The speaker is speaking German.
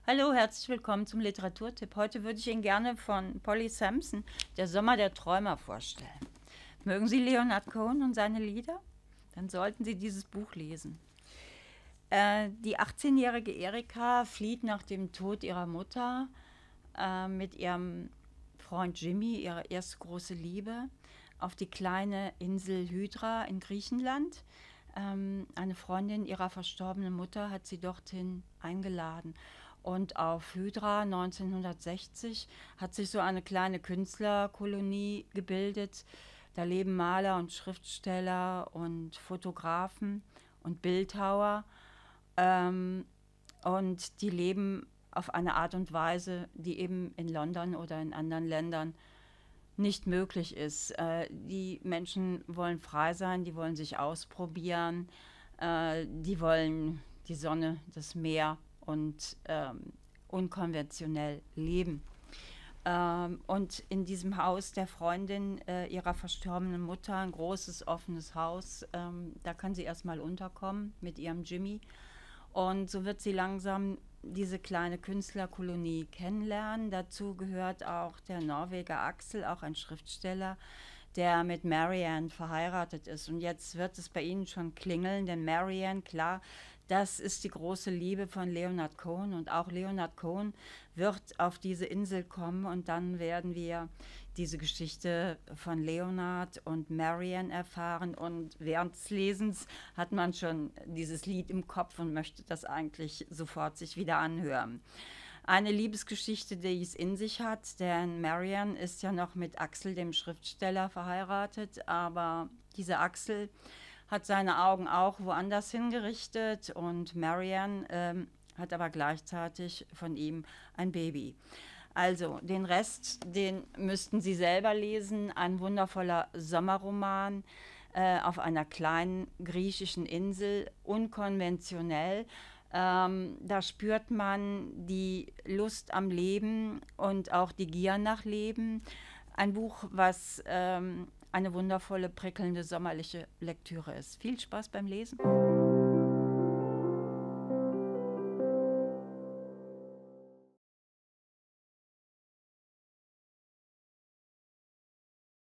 Hallo, herzlich willkommen zum Literaturtipp. Heute würde ich Ihnen gerne von Polly Samson Der Sommer der Träumer vorstellen. Mögen Sie Leonard Cohen und seine Lieder? Dann sollten Sie dieses Buch lesen. Die 18-jährige Erika flieht nach dem Tod ihrer Mutter mit ihrem Freund Jimmy, ihre erste große Liebe, auf die kleine Insel Hydra in Griechenland. Eine Freundin ihrer verstorbenen Mutter hat sie dorthin eingeladen. Und auf Hydra 1960 hat sich so eine kleine Künstlerkolonie gebildet. Da leben Maler und Schriftsteller und Fotografen und Bildhauer. Ähm, und die leben auf eine Art und Weise, die eben in London oder in anderen Ländern nicht möglich ist. Die Menschen wollen frei sein, die wollen sich ausprobieren, die wollen die Sonne, das Meer und unkonventionell leben. Und in diesem Haus der Freundin ihrer verstorbenen Mutter, ein großes offenes Haus, da kann sie erstmal unterkommen mit ihrem Jimmy. Und so wird sie langsam diese kleine Künstlerkolonie kennenlernen. Dazu gehört auch der Norweger Axel, auch ein Schriftsteller, der mit Marianne verheiratet ist. Und jetzt wird es bei Ihnen schon klingeln, denn Marianne, klar, das ist die große Liebe von Leonard Cohen. Und auch Leonard Cohen wird auf diese Insel kommen und dann werden wir diese Geschichte von Leonard und Marianne erfahren. Und während des Lesens hat man schon dieses Lied im Kopf und möchte das eigentlich sofort sich wieder anhören. Eine Liebesgeschichte, die es in sich hat, denn Marianne ist ja noch mit Axel, dem Schriftsteller, verheiratet, aber dieser Axel hat seine Augen auch woanders hingerichtet und Marianne hat aber gleichzeitig von ihm ein Baby. Also den Rest, den müssten Sie selber lesen. Ein wundervoller Sommerroman auf einer kleinen griechischen Insel, unkonventionell. Da spürt man die Lust am Leben und auch die Gier nach Leben. Ein Buch, was eine wundervolle, prickelnde, sommerliche Lektüre ist. Viel Spaß beim Lesen.